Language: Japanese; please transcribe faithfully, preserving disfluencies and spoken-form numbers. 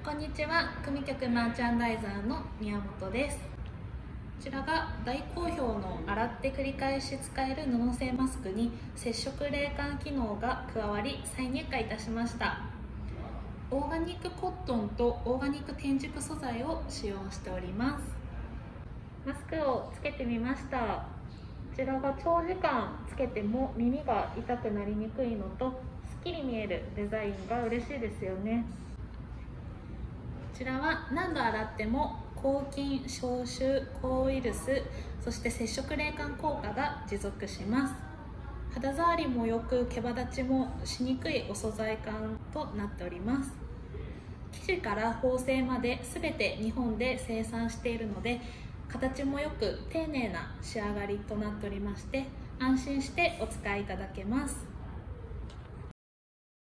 こんにちは、組曲マーチャンダイザーの宮本です。こちらが大好評の洗って繰り返し使える布製マスクに接触冷感機能が加わり再入荷いたしました。オーガニックコットンとオーガニック天竺素材を使用しております。マスクをつけてみました。こちらが長時間つけても耳が痛くなりにくいのとすっきり見えるデザインが嬉しいですよね。こちらは何度洗っても抗菌、消臭、抗ウイルス、そして接触冷感効果が持続します。肌触りも良く毛羽立ちもしにくいお素材感となっております。生地から縫製まで全て日本で生産しているので形もよく丁寧な仕上がりとなっておりまして安心してお使いいただけます。